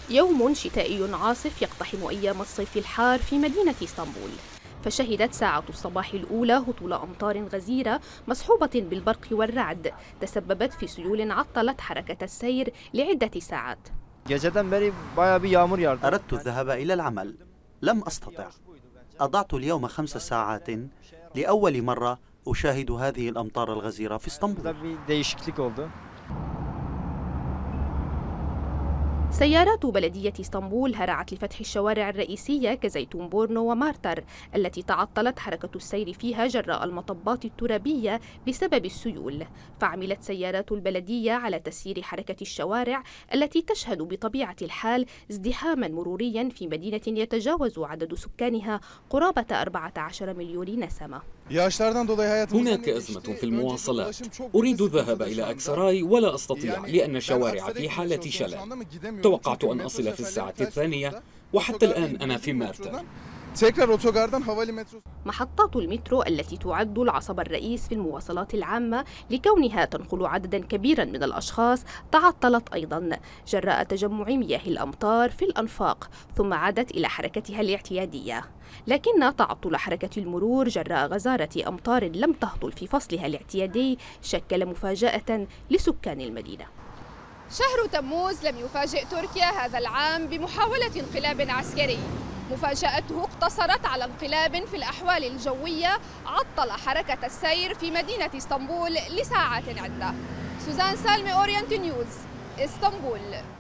يوم شتائي عاصف يقتحم أيام الصيف الحار في مدينة اسطنبول، فشهدت ساعة الصباح الأولى هطول أمطار غزيرة مصحوبة بالبرق والرعد تسببت في سيول عطلت حركة السير لعدة ساعات. أردت الذهاب إلى العمل، لم أستطع. أضعت اليوم 5 ساعات، لأول مرة أشاهد هذه الأمطار الغزيرة في اسطنبول. سيارات بلدية اسطنبول هرعت لفتح الشوارع الرئيسية كزيتون بورنو ومارتر التي تعطلت حركة السير فيها جراء المطبات الترابية بسبب السيول، فعملت سيارات البلدية على تسيير حركة الشوارع التي تشهد بطبيعة الحال ازدحاما مروريا في مدينة يتجاوز عدد سكانها قرابة 14 مليون نسمة. هناك أزمة في المواصلات، أريد الذهاب إلى أكسراي ولا أستطيع لأن الشوارع في حالة شلل. توقعت أن أصل في الساعة 2 وحتى الآن أنا في مارتر. محطات المترو التي تعد العصب الرئيس في المواصلات العامة لكونها تنقل عددا كبيرا من الأشخاص تعطلت أيضا جراء تجمع مياه الأمطار في الأنفاق، ثم عادت إلى حركتها الاعتيادية، لكن تعطل حركة المرور جراء غزارة أمطار لم تهطل في فصلها الاعتيادي شكل مفاجأة لسكان المدينة. شهر تموز لم يفاجئ تركيا هذا العام بمحاولة انقلاب عسكري، مفاجأته اقتصرت على انقلاب في الأحوال الجوية عطل حركة السير في مدينة اسطنبول لساعات عدة. سوزان سالمي، أورينت نيوز، اسطنبول.